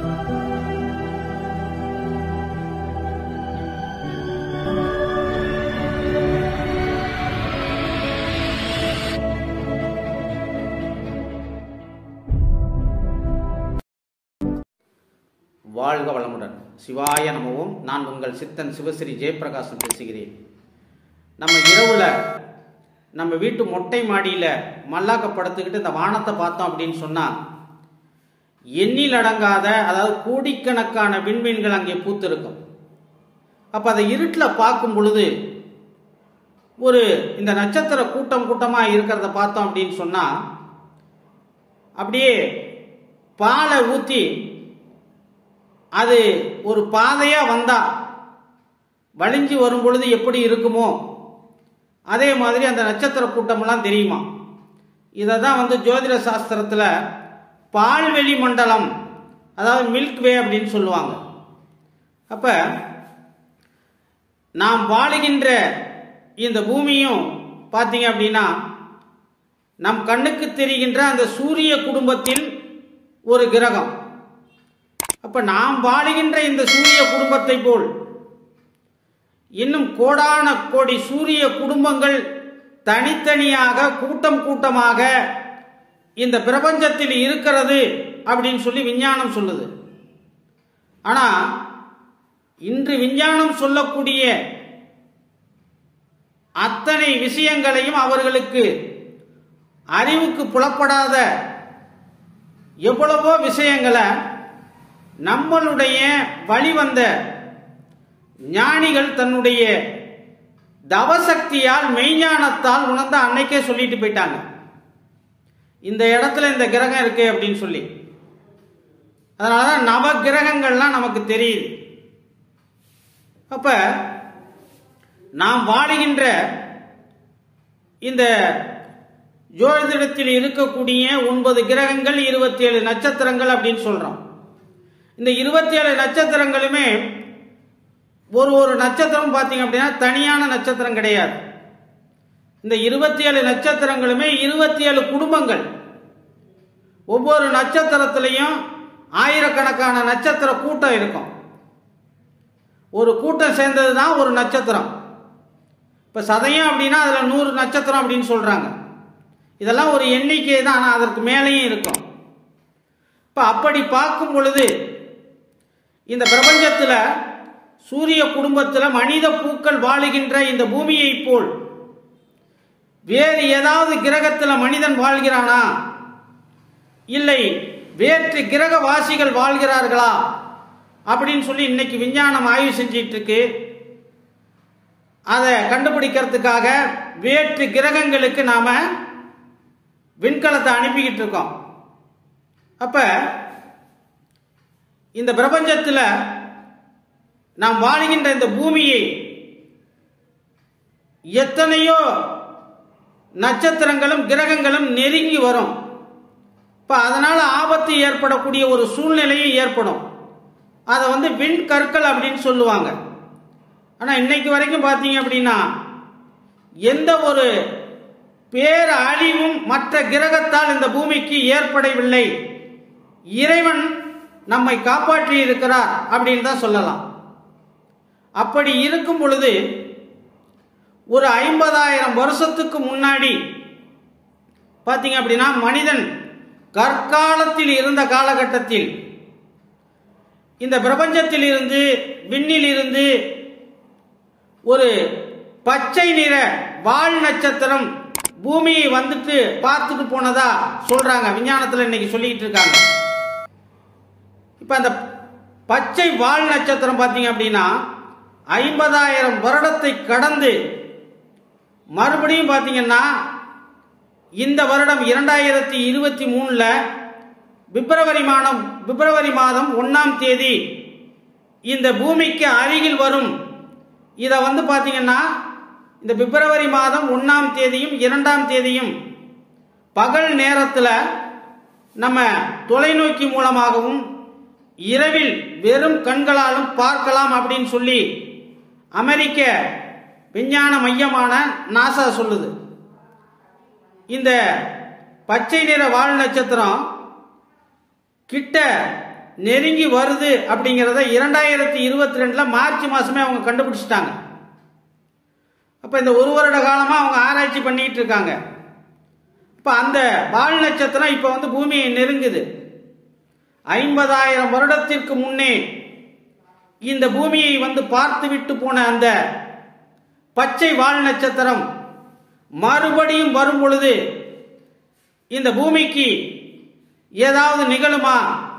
வாழ்க வளமுடன். சிவாய நமவும். நான் உங்கள் சித்தன் சிவஸ்ரீ ஜெயபிரகாசன் பேசுகிறேன். நம்ம இரவுல நம்ம வீட்டு மொட்டை மாடியில் மல்லாக்க படுத்துக்கிட்டு இந்த வானத்தை பார்த்தோம் அப்படின்னு சொன்னால் எண்ணில் அடங்காத, அதாவது கோடிக்கணக்கான விண்மீன்கள் அங்கே பூத்திருக்கும். அப்போ அதை இருட்டில் பார்க்கும் பொழுது இந்த நட்சத்திர கூட்டம் கூட்டமாக இருக்கிறத பார்த்தோம் அப்படின்னு சொன்னால் அப்படியே பாலை ஊற்றி அது ஒரு பாதையாக வந்தால் வலிஞ்சு வரும் பொழுது எப்படி இருக்குமோ அதே மாதிரி அந்த நட்சத்திர கூட்டமெல்லாம் தெரியுமா. இதை தான் ஜோதிட சாஸ்திரத்தில் பால்வெளி மண்டலம், அதாவது மில்க் வே அப்படின்னு சொல்லுவாங்க. அப்போ நாம் வாழுகின்ற இந்த பூமியும் பார்த்தீங்க அப்படின்னா நம் கண்ணுக்கு தெரிகின்ற அந்த சூரிய குடும்பத்தில் ஒரு கிரகம். அப்ப நாம் வாழுகின்ற இந்த சூரிய குடும்பத்தை போல் இன்னும் கோடான கோடி சூரிய குடும்பங்கள் தனித்தனியாக கூட்டம் கூட்டமாக இந்த பிரபஞ்சத்தில் இருக்கிறது அப்படின்னு சொல்லி விஞ்ஞானம் சொல்லுது. ஆனா இன்று விஞ்ஞானம் சொல்லக்கூடிய அத்தனை விஷயங்களையும் அவர்களுக்கு அறிவுக்கு புலப்படாத எவ்வளவோ விஷயங்களை நம்மளுடைய வழிவந்த ஞானிகள் தன்னுடைய தவசக்தியால் மெய்ஞானத்தால் உணர்ந்த அன்னைக்கே சொல்லிட்டு போயிட்டாங்க, இந்த இடத்துல இந்த கிரகம் இருக்கு அப்படின்னு சொல்லி. அதனாலதான் நவ கிரகங்கள்லாம் நமக்கு தெரியுது. அப்ப நாம் வாழுகின்ற இந்த ஜோதிடத்தில் இருக்கக்கூடிய 9 கிரகங்கள் 27 நட்சத்திரங்கள் அப்படின்னு சொல்றோம். இந்த 27 நட்சத்திரங்களுமே ஒரு நட்சத்திரம் பார்த்தீங்க அப்படின்னா தனியான நட்சத்திரம் கிடையாது. இந்த 27 நட்சத்திரங்களுமே 27 குடும்பங்கள். ஒவ்வொரு நட்சத்திரத்திலையும் ஆயிரக்கணக்கான நட்சத்திர கூட்டம் இருக்கும். ஒரு கூட்டம் சேர்ந்தது தான் ஒரு நட்சத்திரம். இப்ப சதயம் அப்படின்னா அதுல 100 நட்சத்திரம் அப்படின்னு சொல்றாங்க. இதெல்லாம் ஒரு எண்ணிக்கை தான், ஆனால் அதற்கு மேலேயும் இருக்கும். இப்ப அப்படி பார்க்கும் பொழுது இந்த பிரபஞ்சத்தில் சூரிய குடும்பத்தில் மனித பூக்கள் வாழுகின்ற இந்த பூமியை போல் வேறு ஏதாவது கிரகத்தில் மனிதன் வாழ்கிறானா, இல்லை வேற்று கிரகவாசிகள் வாழ்கிறார்களா அப்படின்னு சொல்லி இன்னைக்கு விஞ்ஞானம் ஆய்வு செஞ்சிட்டு இருக்கு. அதை கண்டுபிடிக்கிறதுக்காக வேற்று கிரகங்களுக்கு நாம விண்கலத்தை அனுப்பிக்கிட்டு இருக்கோம். அப்ப இந்த பிரபஞ்சத்தில் நாம் வாழுகின்ற இந்த பூமியை எத்தனையோ நட்சத்திரங்களும் கிரகங்களும் நெருங்கி வரும். இப்ப அதனால ஆபத்து ஏற்படக்கூடிய ஒரு சூழ்நிலையும் ஏற்படும். அதை விண்கற்கள் அப்படின்னு சொல்லுவாங்க. ஆனா இன்னைக்கு வரைக்கும் பார்த்தீங்க அப்படின்னா எந்த ஒரு பேர் அழிவும் மற்ற கிரகத்தால் இந்த பூமிக்கு ஏற்படவில்லை. இறைவன் நம்மை காப்பாற்றி இருக்கிறார் அப்படின்னு தான் சொல்லலாம். அப்படி இருக்கும் பொழுது ஒரு 50,000 வருஷத்துக்கு முன்னாடி பார்த்தீங்க அப்படின்னா மனிதன் கற்காலத்தில் இருந்த காலகட்டத்தில் இந்த பிரபஞ்சத்தில் இருந்து விண்ணில் இருந்து ஒரு பச்சை நிற வால் நட்சத்திரம் பூமியை பார்த்துட்டு போனதா சொல்றாங்க. விஞ்ஞானத்தில் இன்னைக்கு சொல்லிட்டு இருக்காங்க. இப்ப அந்த பச்சை வால் நட்சத்திரம் பார்த்தீங்க அப்படின்னா 50,000 வருடத்தை கடந்து மறுபடியும் பார்த்தீங்கன்னா இந்த வருடம் 2023 பிப்ரவரி மாதம் 1ஆம் தேதி இந்த பூமிக்கு அருகில் வரும். இதை பார்த்தீங்கன்னா இந்த பிப்ரவரி மாதம் 1ஆம் தேதியும் 2ஆம் தேதியும் பகல் நேரத்தில் நம்ம தொலைநோக்கி மூலமாகவும் இரவில் வெறும் கண்களாலும் பார்க்கலாம் அப்படின்னு சொல்லி அமெரிக்க விஞ்ஞான மையமான நாசா சொல்லுது. இந்த பச்சை நிற வால் நட்சத்திரம் கிட்ட நெருங்கி வருது அப்படிங்கிறத 2022 மார்ச் மாசமே அவங்க கண்டுபிடிச்சிட்டாங்க. அப்ப இந்த ஒரு வருட காலமா அவங்க ஆராய்ச்சி பண்ணிட்டு இருக்காங்க. இப்ப அந்த வால் நட்சத்திரம் இப்ப வந்து பூமியை நெருங்குது. 50,000 வருடத்திற்கு முன்னே இந்த பூமியை வந்து பார்த்து விட்டு போன அந்த பச்சை வால் நட்சத்திரம் மறுபடியும் வரும் பொழுது இந்த பூமிக்கு ஏதாவது நிகழுமா,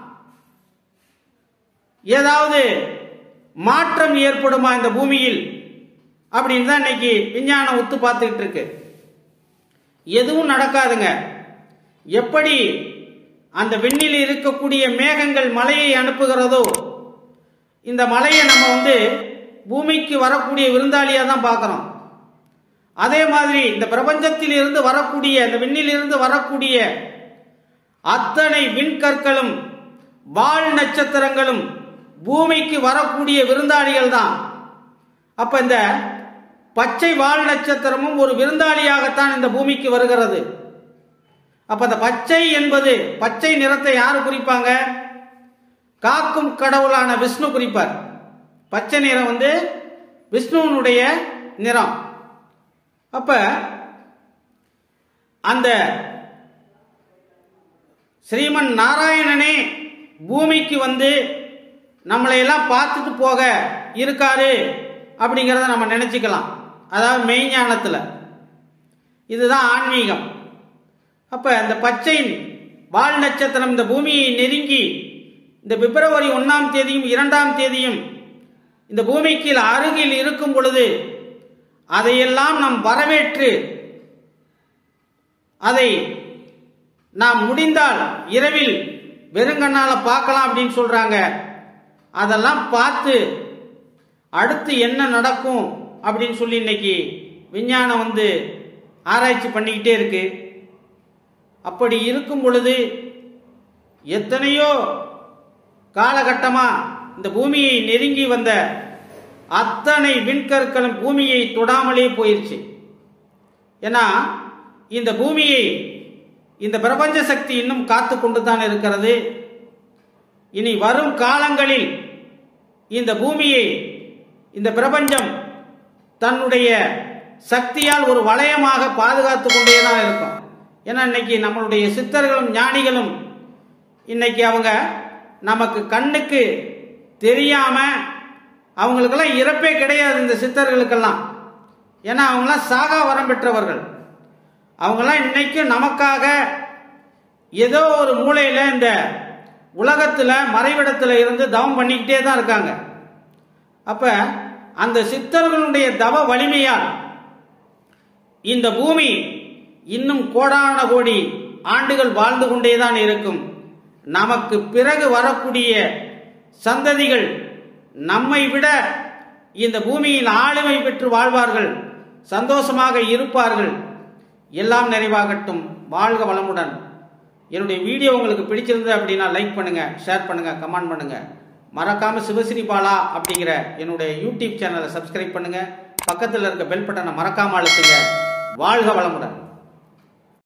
ஏதாவது மாற்றம் ஏற்படுமா இந்த பூமியில் அப்படின்னு தான் இன்னைக்கு விஞ்ஞானம் உத்து பார்த்துக்கிட்டு இருக்கு. எதுவும் நடக்காதுங்க. எப்படி அந்த விண்ணில் இருக்கக்கூடிய மேகங்கள் மழையை அனுப்புகிறதோ, இந்த மழையை நம்ம வந்து பூமிக்கு வரக்கூடிய விருந்தாளியா தான் பார்க்கிறோம். அதே மாதிரி இந்த பிரபஞ்சத்தில் இருந்து வரக்கூடிய, இந்த விண்ணில் இருந்து வரக்கூடிய அத்தனை விண்கற்களும் வால் நட்சத்திரங்களும் பூமிக்கு வரக்கூடிய விருந்தாளிகள் தான். அப்ப இந்த பச்சை வால் நட்சத்திரமும் ஒரு விருந்தாளியாகத்தான் இந்த பூமிக்கு வருகிறது. அப்ப அந்த பச்சை என்பது, பச்சை நிறத்தை யாரு குறிப்பாங்க? காக்கும் கடவுளான விஷ்ணு குறிப்பார். பச்சை நிறம் வந்து விஷ்ணுவனுடைய நிறம். அப்ப அந்த ஸ்ரீமன் நாராயணனே பூமிக்கு வந்து நம்மளை எல்லாம் பார்த்துட்டு போக இருக்காரு அப்படிங்கிறத நம்ம நினைச்சுக்கலாம். அதாவது மெய்ஞானத்துல இதுதான் ஆன்மீகம். அப்ப இந்த பச்சை வால் நட்சத்திரம் இந்த பூமியை நெருங்கி இந்த பிப்ரவரி 1ஆம் தேதியும் 2ஆம் தேதியும் இந்த பூமிக்கு அருகில் இருக்கும் பொழுது அதையெல்லாம் நாம் வரவேற்று அதை நாம் முடிந்தால் இரவில் வெறுங்கண்ணால பார்க்கலாம் அப்படின்னு சொல்றாங்க. அதெல்லாம் பார்த்து அடுத்து என்ன நடக்கும் அப்படின்னு சொல்லி இன்னைக்கு விஞ்ஞானம் வந்து ஆராய்ச்சி பண்ணிக்கிட்டே இருக்கு. அப்படி இருக்கும் பொழுது எத்தனையோ காலகட்டமா இந்த பூமியை நெருங்கி வந்த அத்தனை விண்கற்களும் பூமியை தொடாமலே போயிருச்சு. ஏன்னா இந்த பூமியை இந்த பிரபஞ்ச சக்தி இன்னும் காத்து கொண்டு தான் இருக்கிறது. இனி வரும் காலங்களில் இந்த பூமியை இந்த பிரபஞ்சம் தன்னுடைய சக்தியால் ஒரு வளையமாக பாதுகாத்து கொண்டே தான் இருக்கும். ஏன்னா இன்னைக்கு நம்மளுடைய சித்தர்களும் ஞானிகளும் இன்னைக்கு அவங்க நமக்கு கண்ணுக்கு தெரியாம, அவங்களுக்கெல்லாம் இறப்பே கிடையாது இந்த சித்தர்களுக்கெல்லாம். ஏன்னா அவங்களாம் சாகா வரம் பெற்றவர்கள். அவங்கெல்லாம் இன்னைக்கு நமக்காக ஏதோ ஒரு மூலையில இந்த உலகத்துல மறைவிடத்துல இருந்து தவம் பண்ணிக்கிட்டே தான் இருக்காங்க. அப்ப அந்த சித்தர்களுடைய தவ வலிமையால் இந்த பூமி இன்னும் கோடான கோடி ஆண்டுகள் வாழ்ந்து கொண்டேதான் இருக்கும். நமக்கு பிறகு வரக்கூடிய சந்ததிகள் நம்மை விட இந்த பூமியில் ஆளுமை பெற்று வாழ்வார்கள், சந்தோஷமாக இருப்பார்கள். எல்லாம் நிறைவாகட்டும். வாழ்க வளமுடன். என்னுடைய வீடியோ உங்களுக்கு பிடிச்சிருந்தது அப்படின்னா லைக் பண்ணுங்க, ஷேர் பண்ணுங்க, கமெண்ட் பண்ணுங்க. மறக்காம சிவஸ்ரீ பாலா அப்படிங்கிற என்னுடைய யூடியூப் சேனலை சப்ஸ்கிரைப் பண்ணுங்க. பக்கத்தில் இருக்க பெல் பட்டனை மறக்காம அழுத்துங்க. வாழ்க வளமுடன்.